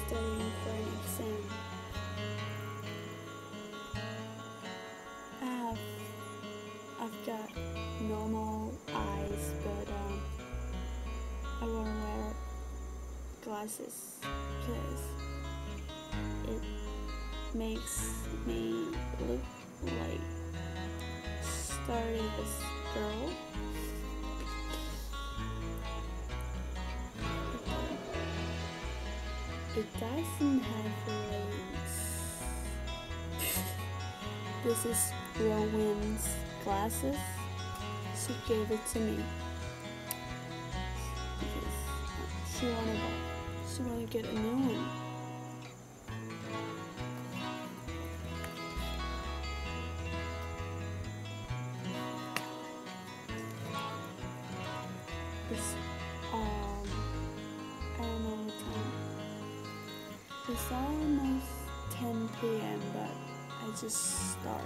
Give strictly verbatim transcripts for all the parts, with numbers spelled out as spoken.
studying for an exam. I have, I've got normal eyes, but um, I want to wear glasses because it makes me look like Studious girl. It doesn't have legs. This is Rowan's glasses. She gave it to me because she wanted she wanted to get a new one. It's um I don't know what time. It's almost ten p m but I just start.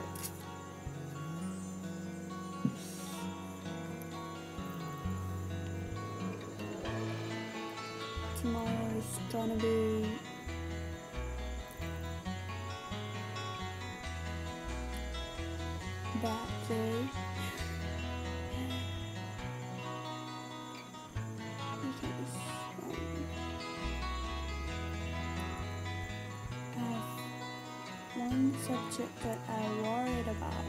Tomorrow is gonna be that day. Because um, I have one subject that I worried about.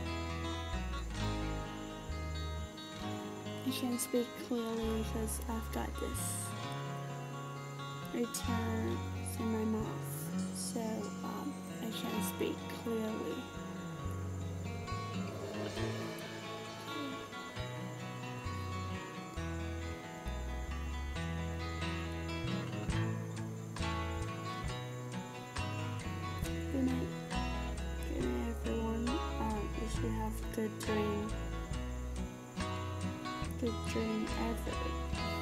I can't speak clearly because I've got this return in my mouth, so um, I can't speak clearly. Good night. Good night, everyone. Um, wish you have good dream. Good dream ever.